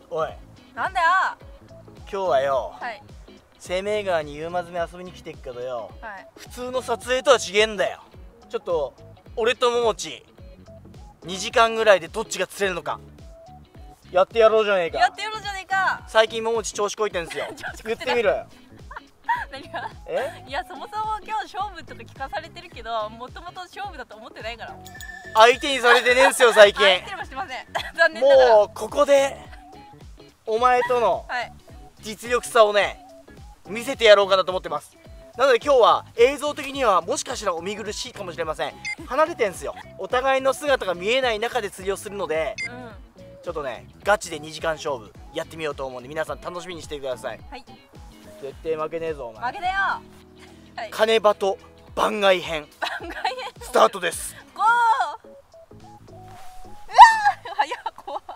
おい、 なんだよ。 今日はよ、 はい。 生命川に夕間詰め遊びに来てっけどよ、 はい。 普通の撮影とは違えんだよ。ちょっと俺とももち2時間ぐらいでどっちが釣れるのかやってやろうじゃねえか。 やってやろうじゃねえか。 最近ももち調子こいてんすよ言ってみろよ。 何が？いや、そもそも今日勝負とか聞かされてるけど、もともと勝負だと思ってないから。 相手にされてねえんすよ最近。 相手もしてません。残念ながら。 もうここでお前とのはい。 実力差をね見せてやろうかなと思ってます。なので今日は映像的にはもしかしたらお見苦しいかもしれません。離れてんすよ。お互いの姿が見えない中で釣りをするので、ちょっとねガチで2時間勝負やってみようと思うんで、皆さん楽しみにしてください。 はい。 絶対負けねえぞお前。 負けだよ。はい。 金バト番外編番外編スタートです。 ゴー。うわー、早っ、怖っ。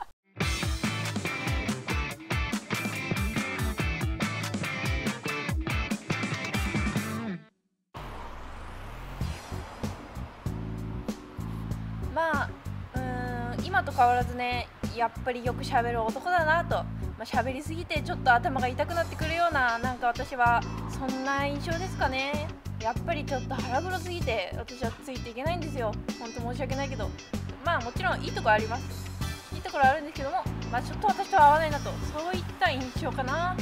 まあ、今と変わらずね、やっぱりよく喋る男だなと、喋りすぎてちょっと頭が痛くなってくるような、なんか私はそんな印象ですかね。やっぱりちょっと腹黒すぎて私はついていけないんですよ。本当申し訳ないけど、まあもちろんいいところあります。いいところあるんですけども、ちょっと私とは合わないなと、そういった印象かな。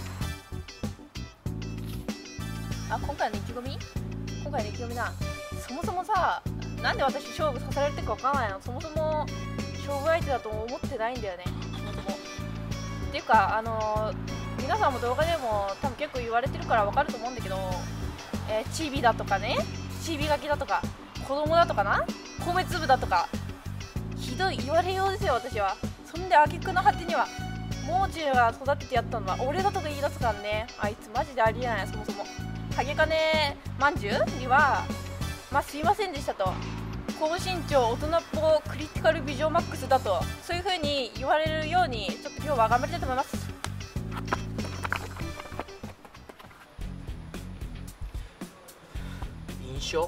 今回の意気込みな。そもそもさ、なんで私勝負させられてるかわからないの。そもそも勝負相手だと思ってないんだよね、そもそも。っていうか、皆さんも動画でも多分結構言われてるからわかると思うんだけど、チビだとかね、チビガキだとか、子供だとかな、米粒だとか、ひどい言われようですよ、私は。そんで挙句の果てには、もう中が育ててやったのは俺だとか言い出すからね。あいつマジでありえない。そもそもハゲカネまんじゅうにはすいませんでしたと、高身長大人っぽクリティカルビジョンマックスだと、そういう風に言われるようにちょっと今日は頑張りたいと思います。 印象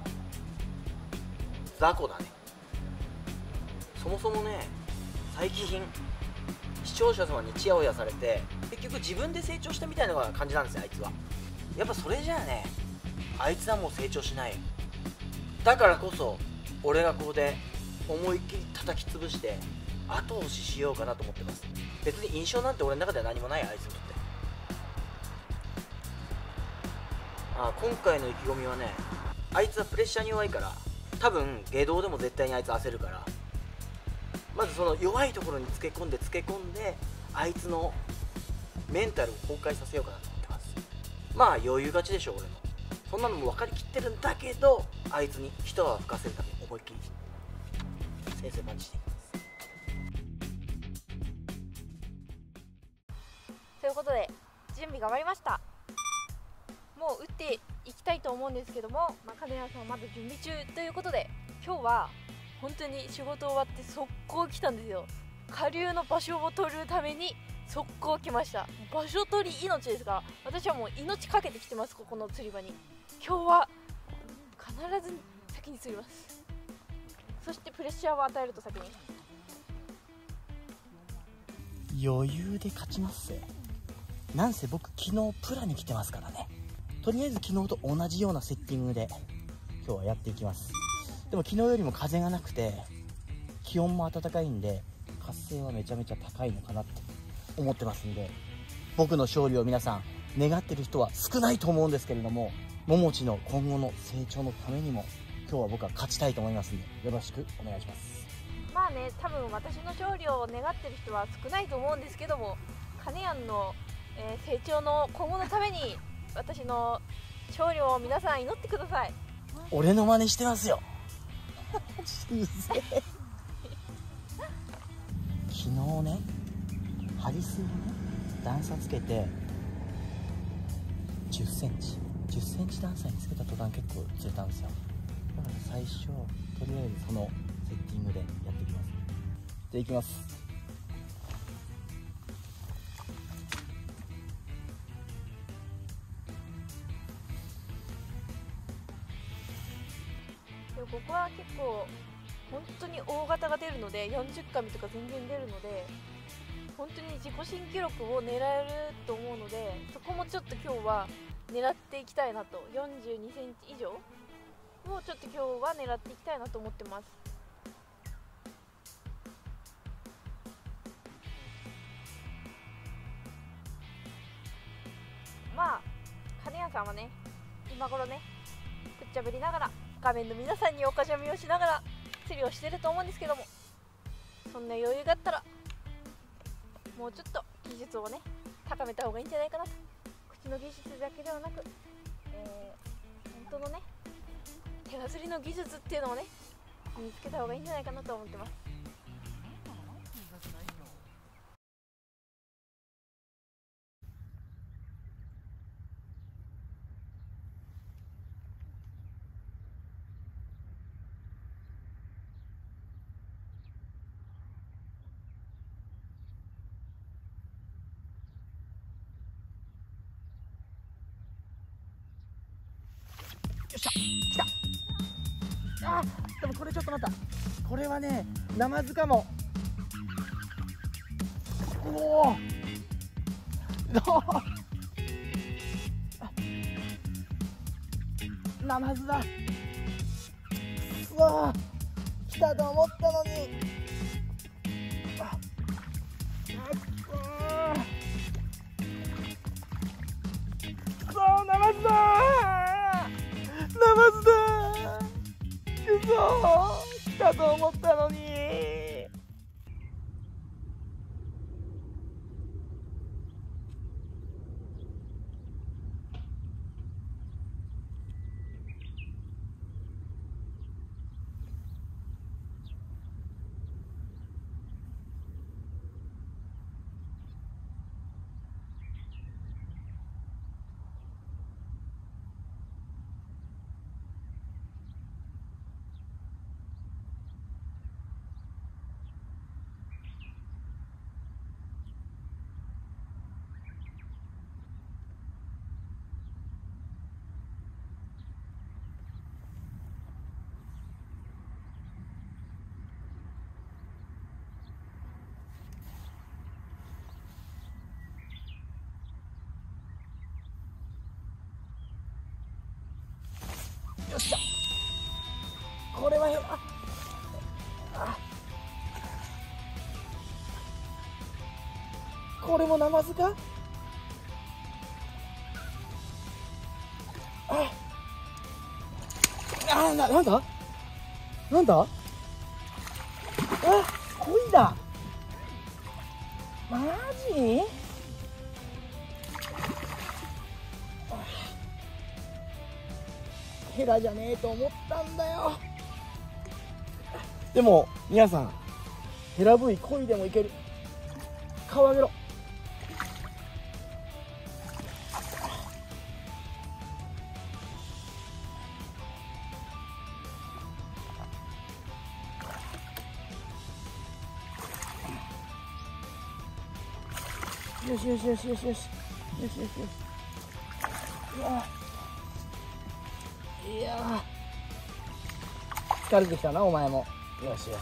雑魚だね。そもそもね、最近視聴者様にチヤホヤされて結局自分で成長したみたいな感じなんですよ、あいつは。やっぱそれじゃあね、あいつはもう成長しないよ。だからこそ俺がここで思いっきり叩き潰して後押ししようかなと思ってます。別に印象なんて俺の中では何もない、あいつにとって。今回の意気込みはね、あいつはプレッシャーに弱いから、多分下道でも絶対にあいつ焦るから、まずその弱いところにつけ込んであいつのメンタルを崩壊させようかなと思ってます。余裕勝ちでしょ俺の。そんなのも分かりきってるんだけど、あいつに一泡吹かせるために思いっきり先制パンチしていきます。 ということで準備が終わりました。もう打っていきたいと思うんですけども、金谷さんはまだ準備中ということで、今日は本当に仕事終わって速攻来たんですよ。下流の場所を取るために速攻来ました。場所取り命ですから、私はもう命かけてきてます、ここの釣り場に。今日は必ず先に釣ります。そしてプレッシャーを与えると先に余裕で勝ちますぜ。なんせ僕昨日プラに来てますからね。とりあえず昨日と同じようなセッティングで今日はやっていきます。でも昨日よりも風がなくて気温も暖かいんで活性はめちゃめちゃ高いのかなって思ってますんで、僕の勝利を皆さん願ってる人は少ないと思うんですけれども、ももちの今後の成長のためにも今日は僕は勝ちたいと思いますんで、よろしくお願いします。 多分私の勝利を願ってる人は少ないと思うんですけども、金谷の、成長の今後のために私の勝利を皆さん祈ってください。 俺の真似してますようぜえ昨日ね、ハリスにね段差つけて10センチ段差につけた途端結構釣れたんですよ。だから最初とりあえずそのセッティングでやっていきます。じゃあいきます。 ここは結構本当に大型が出るので、40紙とか全然出るので、 本当に自己新記録を狙えると思うので、そこもちょっと今日は狙っていきたいなと、42センチ以上をちょっと今日は狙っていきたいなと思ってます。まあ金谷さんはね、今頃ねくっちゃべりながら画面の皆さんにおかしゃみをしながら釣りをしてると思うんですけども、そんな余裕があったらもうちょっと技術をね高めた方がいいんじゃないかなと。口の技術だけではなく、本当のね手が釣りの技術っていうのをね身につけた方がいいんじゃないかなと思ってます。 よっしゃ、来た。あー、でもこれちょっと待った。これはね、ナマズかも。おお。ナマズだ。くそー、来たと思ったのに。くそー、ナマズだー。ナマズだー。くそー、来たと思ったのに。よっしゃ、これはこれもナマズか。なんだ鯉だ。マジ？ヘラじゃねえと思ったんだよ。でも皆さん、ヘラブイ鯉でもいける。顔上げろ。よしよしよしよしよしよしよしよし。いやー、疲れてきたなお前も。よしよし、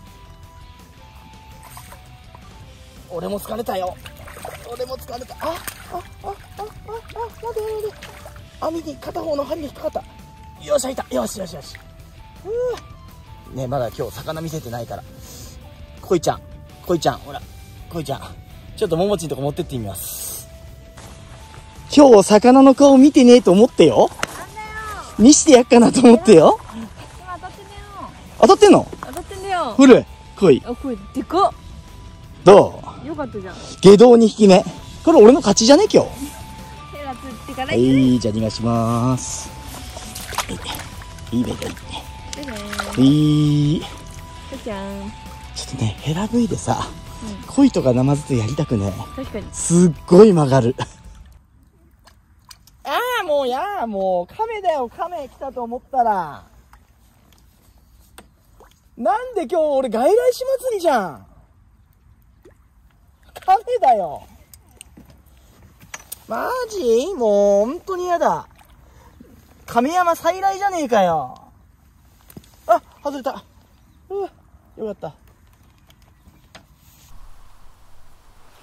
俺も疲れたよ。俺も疲れた。待て。網に片方の針が引っかかった。よっしゃ、いた。よしよしよし。ね、まだ今日魚見せてないから。鯉ちゃん、ほら、鯉ちゃん、ちょっとももちんとこ持ってってみます。今日魚の顔見てねえと思ってよ。見してやっかなと思ってよ。 今当たってんだよ。 当たってんの？ 当たってんだよ。 ほれ、鯉。 これでかっ。 どう？ よかったじゃん。 下道2匹目。これ俺の勝ちじゃね今日。 ヘラ釣ってからはい、じゃあ逃がしまーす。いいべ、いい。 じゃん。 ちょっとね、ヘラブイでさ、鯉とかナマズとやりたくね。 確かに。 すっごい曲がる。もう、亀だよ、亀来たと思ったら。なんで今日俺外来種祭りじゃん。亀だよ。マジ？もう本当に嫌だ。亀山再来じゃねえかよ。あ、外れた。よかった。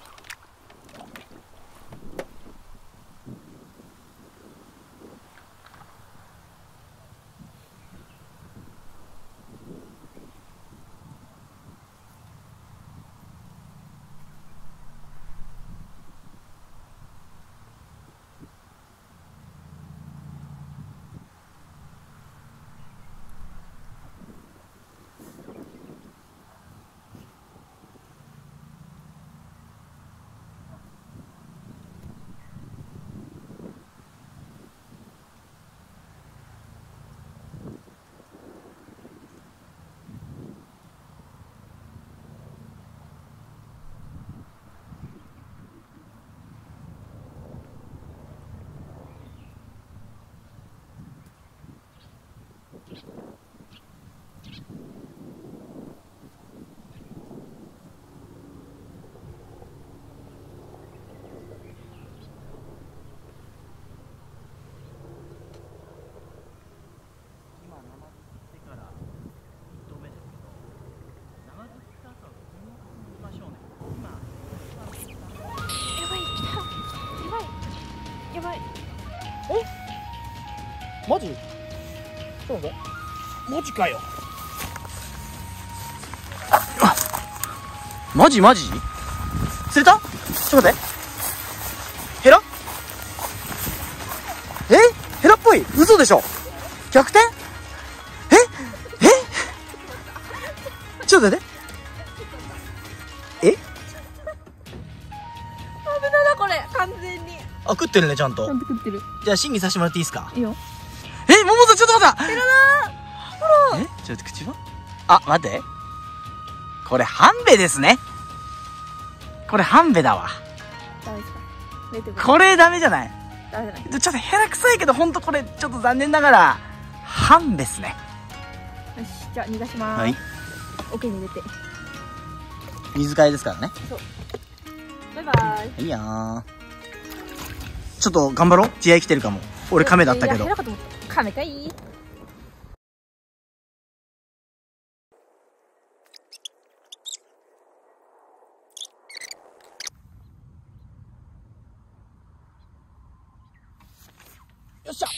と待って。マジかよ。マジ釣れた？ちょっと待って。ヘラ？ヘラっぽい？嘘でしょ？逆転？ちょっと待って。 危ないなこれ、完全に。 あ、食ってるね、ちゃんと。 ちゃんと食ってる。 じゃあ審議させてもらっていいですか？ いいよ。 ももさんちょっと待った。 ヘラだー。ほら。 ちょっと口は？あ、待って。これハンベですね。これハンベだわ。 ダメですか？出てこない。 これダメじゃない？ ダメじゃない。 ちょっとヘラ臭いけど、ほんとこれちょっと残念ながらハンベっすね。 よし、じゃあ逃がしまーす。 はい。 桶に入れて。 水替えですからね。 そう。バイバイ。 いいやー。ちょっと頑張ろう。地合い来てるかも。俺カメだったけど。 ヘラかと思った。カメかい？ よっしゃ。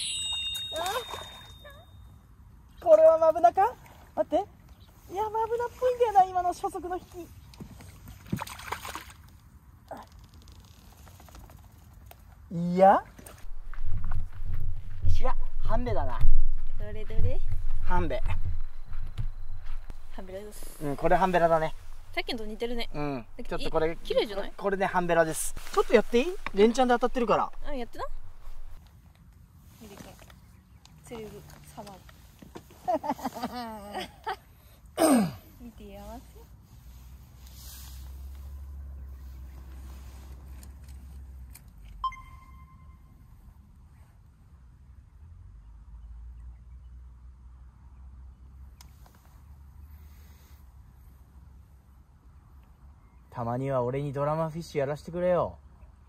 これはマブナか？待って。いや、マブナっぽいんだよな、今の初速の引き。いや、ハンベだな。 どれどれ？ ハンベ。 ハンベラです。 うん、これハンベラだね。 さっきのと似てるね。 うん。ちょっとこれ、 綺麗じゃない？ これね、ハンベラです。ちょっとやっていい？連チャンで当たってるから。 あ、やってな。見てくれ。釣れる様。見てやますよ。 たまには俺にドラマフィッシュやらせてくれよ。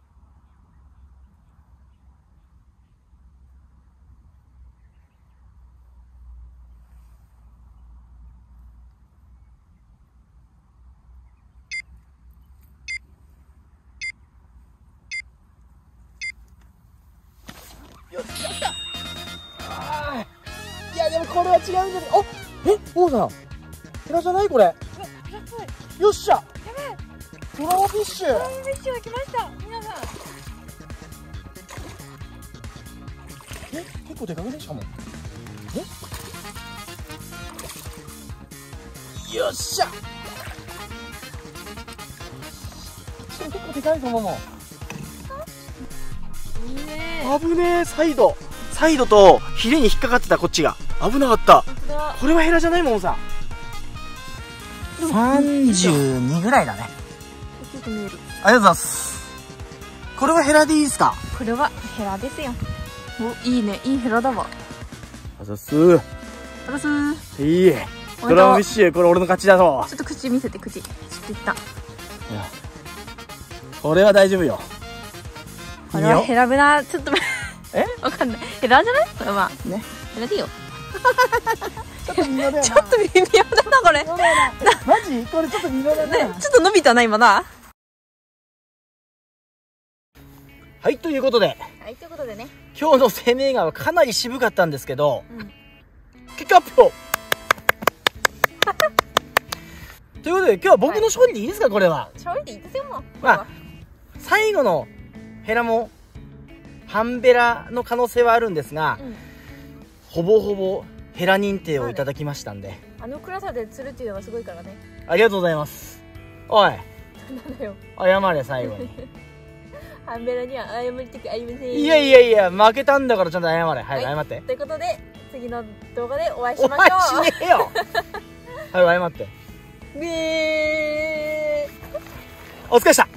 よっしゃ。いやでもこれは違うんじゃない？あ、王さん、ヘラじゃないこれ。よっしゃ。ドラマフィッシュ。 ドラマフィッシュが来ました。皆さん。 結構でかくね、しかも。よっしゃ。結構でかいぞ、もも。 いいね。 危ねえ、サイドとヒレに引っかかってた、こっちが危なかった。これはヘラじゃない？ももさん。32ぐらいだね。 ちょっと見える。 ありがとうございます。これはヘラでいいですか？ これはヘラですよ。お、いいね、いいヘラだわ。 あざっす。 あざっす。 いい。ドラマフィッシュ、これ俺の勝ちだぞ。 ちょっと口見せて、口。ちょっといった。 これは大丈夫よ。 これはヘラブナ、ちょっとわかんない。ヘラじゃない？これはね。 ヘラでいいよ。 ちょっと微妙だよな。 ちょっと微妙だな、これ。 マジ？これちょっと微妙だね。 ちょっと伸びたな、今な。 はい、ということで。 はい、ということでね。 今日の生命眼はかなり渋かったんですけど、結果発表ということで、今日は僕の勝利でいいですか、これは。 勝利でいいですよ、もう。 まあ、最後のヘラも、ハンベラの可能性はあるんですが、ほぼほぼヘラ認定をいただきましたんで。 あの暗さで釣るっていうのはすごいからね。 ありがとうございます。おい。 なんだよ。 謝れ、最後に。 ハンベラには謝りたくありません。 いやいやいや、負けたんだからちゃんと謝れ。はい、謝って。 ということで、次の動画でお会いしましょう。 お会いしねえよはい、謝って。 ねー。 お疲れでした。